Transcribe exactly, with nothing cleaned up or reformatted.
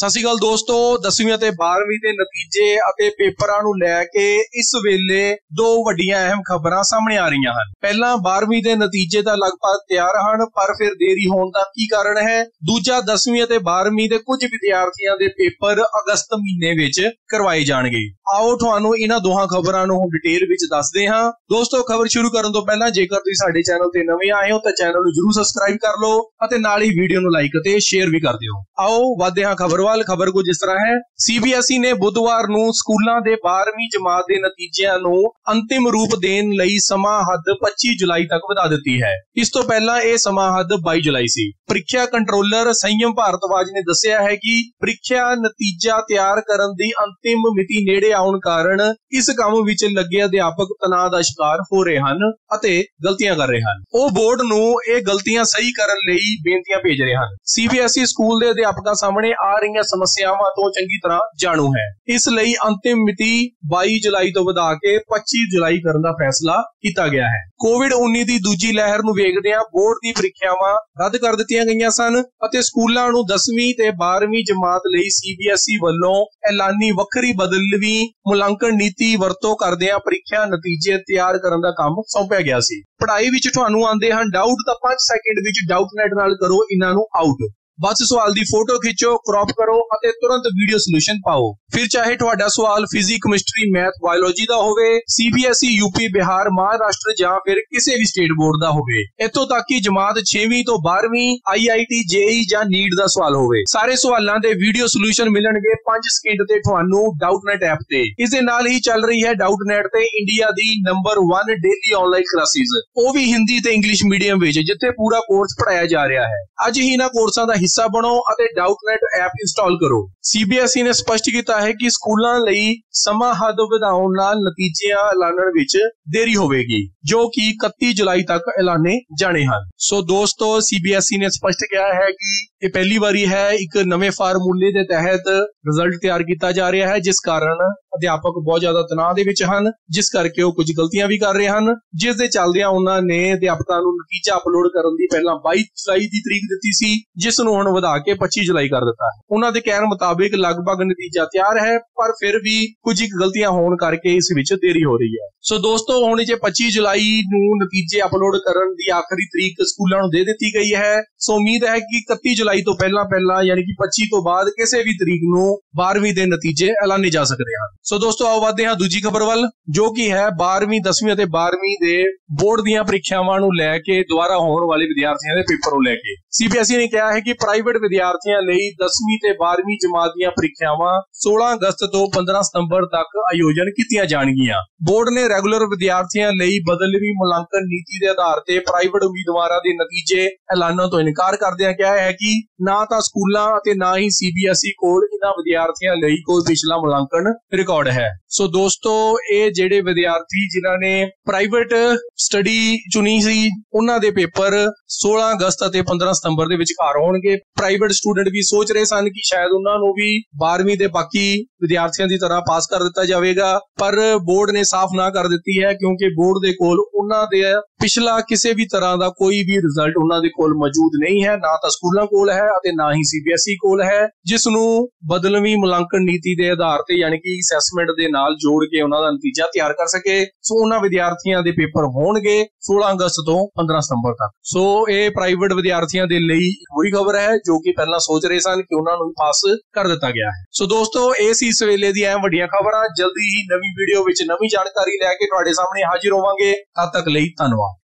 ਸਤਿ ਸ਼੍ਰੀ ਅਕਾਲ ਦੋਸਤੋ, ਦਸਵੀਂ ਅਤੇ ਬਾਰਵੀਂ ਦੇ ਨਤੀਜੇ ਅਤੇ ਪੇਪਰਾਂ ਨੂੰ ਲੈ ਕੇ ਇਸ ਵੇਲੇ ਦੋ ਵੱਡੀਆਂ ਅਹਿਮ ਖਬਰਾਂ ਸਾਹਮਣੇ ਆ ਰਹੀਆਂ ਹਨ। ਪਹਿਲਾਂ ਬਾਰਵੀਂ ਦੇ ਨਤੀਜੇ ਤਾਂ ਲਗਭਗ ਤਿਆਰ ਹਨ, ਪਰ ਫਿਰ ਦੇਰੀ ਹੋਣ ਦਾ ਕੀ ਕਾਰਨ ਹੈ। ਦੂਜਾ, ਦਸਵੀਂ ਅਤੇ ਬਾਰਵੀਂ ਦੇ ਕੁਝ ਵਿਦਿਆਰਥੀਆਂ ਦੇ ਪੇਪਰ ਅਗਸਤ ਮਹੀਨੇ ਵਿੱਚ ਕਰਵਾਏ ਜਾਣਗੇ। ਆਓ ਤੁਹਾਨੂੰ ਇਹਨਾਂ ਦੋਹਾਂ ਖਬਰਾਂ ਨੂੰ ਡਿਟੇਲ ਵਿੱਚ ਦੱਸਦੇ ਹਾਂ। ਦੋਸਤੋ, ਖਬਰ ਸ਼ੁਰੂ ਕਰਨ ਤੋਂ ਪਹਿਲਾਂ ਜੇਕਰ ਤੁਸੀਂ ਸਾਡੇ ਚੈਨਲ ਤੇ ਨਵੇਂ ਆਏ ਹੋ ਤਾਂ ਚੈਨਲ ਨੂੰ ਜਰੂਰ ਸਬਸਕ੍ਰਾਈਬ ਕਰ ਲਓ ਅਤੇ ਨਾਲ ਹੀ ਵੀਡੀਓ ਨੂੰ ਲਾਈਕ ਅਤੇ ਸ਼ੇਅਰ ਵੀ ਕਰ ਦਿਓ। ਆਓ ਵਧਦੇ ਹਾਂ ਖਬਰ ਵੱਲ। ਖਬਰ ਕੁਝ ਇਸ ਤਰ੍ਹਾਂ ਹੈ। ਸੀਬੀਐਸਈ ਨੇ ਬੁੱਧਵਾਰ ਨੂੰ ਸਕੂਲਾਂ ਦੇ ਬਾਰਵੀਂ ਜਮਾਤ ਦੇ ਨਤੀਜਿਆਂ ਨੂੰ ਅੰਤਿਮ ਰੂਪ ਦੇਣ ਲਈ ਸਮਾਂ ਹੱਦ ਪੱਚੀ ਜੁਲਾਈ ਤੱਕ ਵਧਾ ਦਿੱਤੀ ਹੈ। ਇਸ ਤੋਂ ਪਹਿਲਾਂ ਇਹ ਸਮਾਂ ਹੱਦ ਬਾਈ ਜੁਲਾਈ ਸੀ। ਪ੍ਰੀਖਿਆ ਕੰਟਰੋਲਰ ਸੰਯਮ ਭਾਰਤਵਾਜ ਨੇ ਦੱਸਿਆ ਹੈ ਕਿ ਪ੍ਰੀਖਿਆ ਨਤੀਜਾ ਤਿਆਰ ਕਰਨ ਦੀ ਅੰਤਿਮ ਮਿਤੀ ਨੇੜੇ ਆਉਣ ਕਾਰਨ ਇਸ ਕੰਮ ਵਿੱਚ ਲੱਗੇ ਅਧਿਆਪਕ ਤਣਾਅ ਦਾ ਸ਼ਿਕਾਰ ਹੋ ਰਹੇ ਹਨ ਅਤੇ ਗਲਤੀਆਂ ਕਰ ਰਹੇ ਹਨ। ਉਹ ਬੋਰਡ ਨੂੰ ਇਹ ਗਲਤੀਆਂ ਸਹੀ ਕਰਨ ਲਈ ਬੇਨਤੀਆਂ ਭੇਜ ਰਹੇ ਹਨ। ਸੀਬੀਐਸਈ ਸਕੂਲ ਦੇ ਅਧਿਆਪਕਾਂ ਸਾਹਮਣੇ ਆ ਰਹੀਆਂ ਸਮੱਸਿਆਵਾਂ ਤੋਂ ਚੰਗੀ ਤਰ੍ਹਾਂ ਜਾਣੂ ਹੈ। ਇਸ ਲਈ ਅੰਤਿਮ ਮਿਤੀ ਬਾਈ ਜੁਲਾਈ ਤੋਂ ਵਧਾ ਕੇ ਪੱਚੀ ਜੁਲਾਈ ਕਰਨ ਦਾ ਫੈਸਲਾ ਕੀਤਾ ਗਿਆ ਹੈ। ਕੋਵਿਡ ਉੱਨੀ ਦੀ ਦੂਜੀ ਲਹਿਰ ਨੂੰ ਵੇਖਦਿਆਂ ਬੋਰਡ ਦੀ ਪ੍ਰੀਖਿਆਵਾਂ ਰੱਦ ਕਰ ਦਿੱਤੀਆਂ ਗਈਆਂ ਸਨ ਅਤੇ ਸਕੂਲਾਂ ਨੂੰ ਦਸਵੀਂ ਤੇ ਬਾਰਵੀਂ ਜਮਾਤ ਲਈ ਸੀਬੀਐਸਈ ਵੱਲੋਂ ਐਲਾਨੀ ਵੱਖਰੀ ਬਦਲਵੀਂ ਮੁਲਾਂਕਣ ਨੀਤੀ ਵਰਤੋਂ ਕਰਦਿਆਂ ਪ੍ਰੀਖਿਆ ਨਤੀਜੇ ਤਿਆਰ ਕਰਨ ਦਾ ਕੰਮ ਸੌਂਪਿਆ ਗਿਆ ਸੀ। ਪੜ੍ਹਾਈ ਵਿੱਚ ਤੁਹਾਨੂੰ ਆਉਂਦੇ ਹਨ ਡਾਊਟ ਤਾਂ ਪੰਜ ਸੈਕਿੰਡ ਵਿੱਚ ਡਾਊਟਨੈਟ ਨਾਲ ਕਰੋ ਇਹਨਾਂ ਨੂੰ ਆਊਟ। ਬਸ ਸਵਾਲ ਦੀ ਫੋਟੋ ਖਿੱਚੋ, ਕ੍ਰੌਪ ਕਰੋ ਅਤੇ ਤੁਰੰਤ ਵੀਡੀਓ ਸੋਲੂਸ਼ਨ ਪਾਓ। ਫਿਰ ਚਾਹੇ ਤੁਹਾਡਾ ਸਵਾਲ ਫਿਜ਼ਿਕਸ, ਕੈਮਿਸਟਰੀ, ਮੈਥ, ਬਾਇਓਲੋਜੀ ਦਾ ਹੋਵੇ, ਸੀਬੀਐਸਈ, ਯੂਪੀ, ਬਿਹਾਰ, ਮਹਾਰਾਸ਼ਟਰ ਜਾਂ ਫਿਰ ਕਿਸੇ ਵੀ ਸਟੇਟ ਬੋਰਡ ਦਾ ਹੋਵੇ। ਇੱਥੋਂ ਤੱਕ ਕਿ ਜਮਾਤ ਛੇਵੀਂ ਤੋਂ ਬਾਰਵੀਂ, ਆਈਆਈਟੀ, ਜੇਈ ਜਾਂ ਨੀਟ ਦਾ ਸਵਾਲ ਹੋਵੇ, ਸਾਰੇ ਸਵਾਲਾਂ ਦੇ ਵੀਡੀਓ ਸੋਲੂਸ਼ਨ ਮਿਲਣਗੇ ਪੰਜ ਸਕਿੰਟ ਤੇ ਤੁਹਾਨੂੰ ਡਾਊਟਨੈਟ ਐਪ ਤੇ। ਇਸ ਦੇ ਨਾਲ ਹੀ ਚੱਲ ਰਹੀ ਹੈ ਡਾਊਟਨੈਟ ਤੇ ਇੰਡੀਆ ਦੀ ਨੰਬਰ ਇੱਕ ਡੇਲੀ ਆਨਲਾਈਨ ਕਲਾਸਿਸ, ਉਹ ਵੀ ਹਿੰਦੀ ਤੇ ਇੰਗਲਿਸ਼ ਮੀਡੀਅਮ ਵਿੱਚ, ਜਿੱਥੇ ਪੂਰਾ ਕੋਰਸ ਪੜਾਇਆ ਜਾ ਰਿਹਾ ਹੈ। ਅੱਜ ਹੀ ਇਹਨਾਂ ਕੋਰਸਾਂ ਦਾ ਹਿੱਸਾ ਬਣੋ ਅਤੇ ਡਾਊਟਨੈਟ ਐਪ ਇੰਸਟਾਲ ਕਰੋ। ਸੀਬੀਐਸਈ ਨੇ ਸਪਸ਼ਟ ਕੀਤਾ ਹੈ ਕਿ ਸਕੂਲਾਂ ਲਈ ਸਮਾਂ ਹੱਦ ਵਧਾਉਣ ਨਾਲ ਨਤੀਜਿਆਂ ਐਲਾਨਣ ਵਿੱਚ ਦੇਰੀ ਹੋਵੇਗੀ, ਜੋ ਕਿ ਇਕੱਤੀ ਜੁਲਾਈ ਤੱਕ ਐਲਾਨੇ ਜਾਣੇ ਹਨ। ਸੋ ਦੋਸਤੋ, ਸੀਬੀਐਸਈ ਨੇ ਸਪਸ਼ਟ ਕਿਹਾ ਹੈ ਕਿ ਇਹ ਪਹਿਲੀ ਵਾਰੀ ਹੈ ਇੱਕ ਨਵੇਂ ਫਾਰਮੂਲੇ ਦੇ ਤਹਿਤ ਰਿਜ਼ਲਟ ਤਿਆਰ ਕੀਤਾ ਜਾ ਰਿਹਾ ਹੈ, ਜਿਸ ਕਾਰਨ ਅਧਿਆਪਕ ਬਹੁਤ ਜ਼ਿਆਦਾ ਤਣਾਅ ਦੇ ਵਿੱਚ ਹਨ, ਜਿਸ ਕਰਕੇ ਉਹ ਕੁਝ ਗਲਤੀਆਂ ਵੀ ਕਰ ਰਹੇ ਹਨ, ਜਿਸ ਦੇ ਚੱਲਦਿਆਂ ਉਹਨਾਂ ਨੇ ਅਧਿਆਪਕਾਂ ਨੂੰ ਨਤੀਜਾ ਅਪਲੋਡ ਕਰਨ ਦੀ ਪਹਿਲਾਂ ਬਾਈ ਜੁਲਾਈ ਦੀ ਤਰੀਕ ਦਿੱਤੀ ਸੀ, ਜਿਸ ਨੂੰ ਹੁਣ ਵਧਾ ਕੇ ਪੱਚੀ ਜੁਲਾਈ ਕਰ ਦਿੱਤਾ ਹੈ। ਉਹਨਾਂ ਦੇ ਕਹਿਣ ਮੁਤਾਬਿਕ ਲਗਭਗ ਨਤੀਜਾ ਤਿਆਰ ਹੈ, ਪਰ ਫਿਰ ਵੀ ਕੁਝ ਇੱਕ ਗਲਤੀਆਂ ਹੋਣ ਕਰਕੇ ਇਸ ਵਿੱਚ ਦੇਰੀ ਹੋ ਰਹੀ ਹੈ। ਸੋ ਦੋਸਤੋ, ਹੁਣ ਜੇ ਪੱਚੀ ਜੁਲਾਈ ਨੂੰ ਨਤੀਜੇ ਅਪਲੋਡ ਕਰਨ ਦੀ ਆਖਰੀ ਤਰੀਕ ਸਕੂਲਾਂ ਨੂੰ ਦੇ ਦਿੱਤੀ ਗਈ ਹੈ, ਸੋ ਉਮੀਦ ਹੈ ਕਿ ਇਕੱਤੀ ਜੁਲਾਈ ਤੋਂ ਪਹਿਲਾਂ ਪਹਿਲਾਂ ਯਾਨੀ ਕਿ ਪੱਚੀ ਤੋਂ ਬਾਅਦ ਕਿਸੇ ਵੀ ਤਰੀਕ ਨੂੰ ਬਾਰਵੀਂ ਦੇ ਨਤੀਜੇ ਐਲਾਨੇ ਜਾ ਸਕਦੇ ਹਨ। ਸੋ ਦੋਸਤੋ, ਆਓ ਵਧਦੇ ਹਾਂ ਦੂਜੀ ਖਬਰ ਵੱਲ, ਜੋ ਕਿ ਹੈ ਬਾਰਵੀਂ, ਦਸਵੀਂ ਅਤੇ ਬਾਰਵੀਂ ਦੇ ਬੋਰਡ ਦੀਆਂ ਪ੍ਰੀਖਿਆਵਾਂ ਨੂੰ ਲੈ ਕੇ ਦੁਆਰਾ ਹੋਣ ਵਾਲੇ ਵਿਦਿਆਰਥੀਆਂ ਦੇ ਪੇਪਰ ਨੂੰ ਲੈ ਕੇ। ਸੀਬੀਐਸਈ ਨੇ ਕਿਹਾ ਹੈ ਕਿ ਪ੍ਰਾਈਵੇਟ ਵਿਦਿਆਰਥੀਆਂ ਲਈ ਦਸਵੀਂ ਤੇ ਬਾਰਵੀਂ ਜਮਾਤ ਦੀਆਂ ਪ੍ਰੀਖਿਆਵਾਂ ਸੋਲਾਂ ਅਗਸਤ ਤੋਂ ਪੰਦਰਾਂ ਸਤੰਬਰ ਤੱਕ ਆਯੋਜਨ ਕੀਤੀਆਂ ਜਾਣਗੀਆਂ। ਬੋਰਡ ਨੇ ਰੈਗੂਲਰ ਵਿਦਿਆਰਥੀਆਂ ਲਈ ਬਦਲਵੀਂ ਮੁਲਾਂਕਣ ਨੀਤੀ ਦੇ ਆਧਾਰ ਤੇ ਪ੍ਰਾਈਵੇਟ ਉਮੀਦਵਾਰਾਂ ਦੇ ਨਤੀਜੇ ਐਲਾਨਣ ਤੋਂ ਇਨਕਾਰ ਕਰਦਿਆਂ ਕਿਹਾ ਹੈ ਕਿ ਨਾ ਤਾਂ ਸਕੂਲਾਂ ਅਤੇ ਨਾ ਹੀ ਸੀਬੀਐਸਈ ਕੋਲ ਇਹਨਾਂ ਵਿਦਿਆਰਥੀਆਂ ਲਈ ਕੋਈ ਪਿਛਲਾ ਮੁਲਾਂਕਣ ਰਿਕਾਰਡ ਹੈ। ਸੋ ਦੋਸਤੋ, ਇਹ ਜਿਹੜੇ ਵਿਦਿਆਰਥੀ ਜਿਨ੍ਹਾਂ ਨੇ ਪ੍ਰਾਈਵੇਟ ਸਟੱਡੀ ਚੁਣੀ ਸੀ, ਉਹਨਾਂ ਦੇ ਪੇਪਰ ਸੋਲਾਂ ਅਗਸਤ ਅਤੇ ਪੰਦਰਾਂ ਸਤੰਬਰ ਦੇ ਵਿਚਕਾਰ ਹੋਣਗੇ। ਪ੍ਰਾਈਵੇਟ ਸਟੂਡੈਂਟ ਵੀ ਸੋਚ ਰਹੇ ਸਨ ਕਿ ਸ਼ਾਇਦ ਉਹਨਾਂ ਨੂੰ ਵੀ ਬਾਰਵੀਂ ਦੇ ਬਾਕੀ ਵਿਦਿਆਰਥੀਆਂ ਦੀ ਤਰ੍ਹਾਂ ਪਾਸ ਕਰ ਦਿੱਤਾ ਜਾਵੇਗਾ, ਪਰ ਬੋਰਡ ਨੇ ਸਾਫ਼ ਨਾ ਕਰ ਦਿੱਤੀ ਹੈ, ਕਿਉਂਕਿ ਬੋਰਡ ਦੇ ਕੋਲ ਉਹਨਾਂ ਦੇ ਪਿਛਲਾ ਕਿਸੇ ਵੀ ਤਰ੍ਹਾਂ ਦਾ ਕੋਈ ਵੀ ਰਿਜ਼ਲਟ ਉਹਨਾਂ ਦੇ ਕੋਲ ਮੌਜੂਦ ਨਹੀਂ ਹੈ, ਨਾ ਤਾਂ ਸਕੂਲਾਂ ਕੋਲ ਹੈ ਅਤੇ ਨਾ ਹੀ ਸੀਬੀਐਸਈ ਕੋਲ ਹੈ, ਜਿਸ ਨੂੰ ਬਦਲਵੀਂ ਮੁਲਾਂਕਣ ਨੀਤੀ ਦੇ ਆਧਾਰ ਤੇ ਯਾਨੀ ਕਿ ਅਸੈਸਮੈਂਟ ਦੇ ਨਾਲ ਜੋੜ ਕੇ ਉਹਨਾਂ ਦਾ ਨਤੀਜਾ ਤਿਆਰ ਕਰ ਸਕੇ। ਸੋ ਉਹਨਾਂ ਵਿਦਿਆਰਥੀਆਂ ਦੇ ਪੇਪਰ ਹੋਣਗੇ ਸੋਲਾਂ ਅਗਸਤ ਤੋਂ ਪੰਦਰਾਂ ਸਤੰਬਰ ਤੱਕ। ਸੋ ਇਹ ਪ੍ਰਾਈਵੇਟ ਵਿਦਿਆਰਥੀਆਂ ਦੇ ਲਈ ਬੁਰੀ ਖਬਰ ਹੈ, ਜੋ ਕਿ ਪਹਿਲਾਂ ਸੋਚ ਰਹੇ ਸਨ ਕਿ ਉਹਨਾਂ ਨੂੰ ਪਾਸ ਕਰ ਦਿੱਤਾ ਗਿਆ ਹੈ। ਸੋ ਦੋਸਤੋ, ਇਹ ਸੀ ਇਸ ਵੇਲੇ ਦੀਆਂ ਵੱਡੀਆਂ ਖਬਰਾਂ। ਜਲਦੀ ਹੀ ਨਵੀਂ ਵੀਡੀਓ ਵਿੱਚ ਨਵੀਂ ਜਾਣਕਾਰੀ ਲੈ ਕੇ ਤੁਹਾਡੇ ਸਾਹਮਣੇ ਹਾਜ਼ਰ ਹੋਵਾਂਗੇ। ਤਦ ਤੱਕ ਲਈ ਧੰਨਵਾਦ।